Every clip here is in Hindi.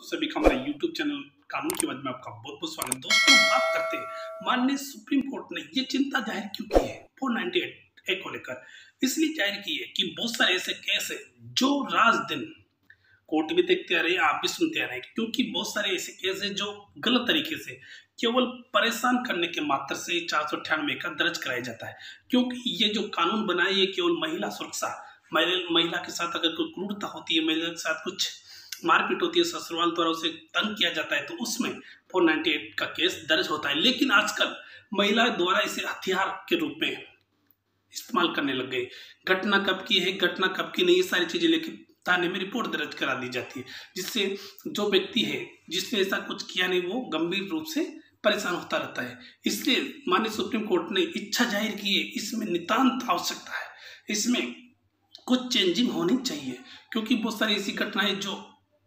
सभी का हमारे YouTube चैनल कानून की वजह में आपका बहुत बहुत स्वागत। दोस्तों, बात करते हैं माननीय सुप्रीम कोर्ट ने ये चिंता जाहिर क्यों की है 498 ए को लेकर। इसलिए जाहिर की है कि बहुत सारे ऐसे केस है जो रात दिन कोर्ट भी देखते आ रहे हैं, आप भी सुनते आ रहे हैं, क्योंकि बहुत सारे ऐसे केस है जो गलत तरीके से केवल परेशान करने के मात्र से 498 का दर्ज कराया जाता है। क्योंकि ये जो कानून बना है ये केवल महिला सुरक्षा, महिला के साथ अगर कोई क्रूरता होती है, महिला के साथ कुछ मारपीट होती है, ससुराल द्वारा उसे तंग किया जाता है, तो उसमें 498 का केस दर्ज होता है। लेकिन आजकल महिला द्वारा इसे हथियार के रूप में इस्तेमाल करने लग गए। घटना कब की है, घटना कब की नहीं, ये सारी चीजें लेके थाने में रिपोर्ट दर्ज करा दी जाती है, जिससे जो व्यक्ति है जिसने ऐसा कुछ किया नहीं वो गंभीर रूप से परेशान होता रहता है। इसलिए माननीय सुप्रीम कोर्ट ने इच्छा जाहिर की है, इसमें नितांत आवश्यकता है, इसमें कुछ चेंजिंग होनी चाहिए। क्योंकि बहुत सारी ऐसी घटनाएं जो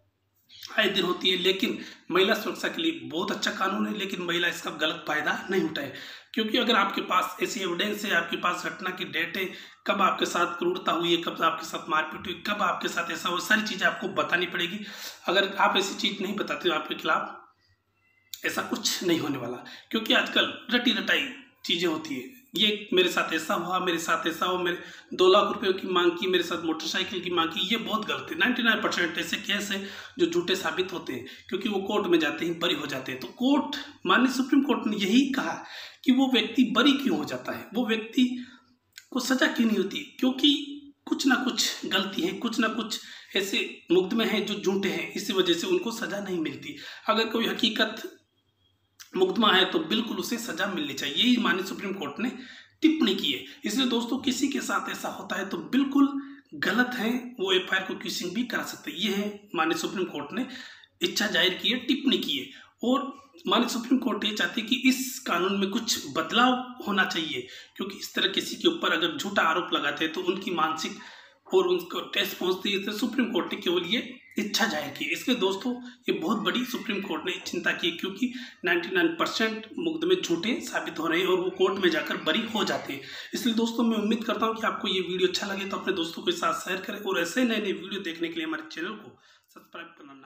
आए दिन होती है, लेकिन महिला सुरक्षा के लिए बहुत अच्छा कानून है, लेकिन महिला इसका गलत फायदा नहीं उठाए। क्योंकि अगर आपके पास ऐसी एविडेंस है, आपके पास घटना की डेट है, कब आपके साथ क्रूरता हुई है, कब आपके साथ मारपीट हुई, कब आपके साथ ऐसा हुआ, सारी चीजें आपको बतानी पड़ेगी। अगर आप ऐसी चीज नहीं बताते हो, आपके खिलाफ ऐसा कुछ नहीं होने वाला। क्योंकि आजकल रटी रटाई चीजें होती है, ये मेरे साथ ऐसा हुआ, मेरे साथ ऐसा हुआ, मेरे 2 लाख रुपए की मांग की, मेरे साथ मोटरसाइकिल की मांग की, ये बहुत गलत है। 99% ऐसे केस है जो झूठे साबित होते हैं, क्योंकि वो कोर्ट में जाते ही बरी हो जाते हैं। तो कोर्ट, माननीय सुप्रीम कोर्ट ने यही कहा कि वो व्यक्ति बरी क्यों हो जाता है, वो व्यक्ति को सजा क्यों नहीं होती, क्योंकि कुछ ना कुछ गलती है, कुछ ना कुछ ऐसे मुकदमे हैं जो झूठे हैं, इसी वजह से उनको सजा नहीं मिलती। अगर कोई हकीकत मुकदमा है तो बिल्कुल उसे सजा मिलनी चाहिए, यही माननीय सुप्रीम कोर्ट ने टिप्पणी की है। इसलिए दोस्तों, किसी के साथ ऐसा होता है तो बिल्कुल गलत है, वो एफआईआर को क्वेश्चन भी करा सकते हैं। ये है माननीय सुप्रीम कोर्ट ने इच्छा जाहिर की है, टिप्पणी की है। और माननीय सुप्रीम कोर्ट ये चाहती है कि इस कानून में कुछ बदलाव होना चाहिए, क्योंकि इस तरह किसी के ऊपर अगर झूठा आरोप लगाते हैं तो उनकी मानसिक और उनको ठेस पहुंचती है। तो सुप्रीम कोर्ट ने केवल ये इच्छा जाहिर की। इसलिए दोस्तों, ये बहुत बड़ी सुप्रीम कोर्ट ने चिंता की, क्योंकि 99% मुकदमे झूठे साबित हो रहे हैं और वो कोर्ट में जाकर बरी हो जाते हैं। इसलिए दोस्तों, मैं उम्मीद करता हूँ कि आपको ये वीडियो अच्छा लगे तो अपने दोस्तों के साथ शेयर करें और ऐसे नए नए वीडियो देखने के लिए हमारे चैनल को सब्सक्राइब करना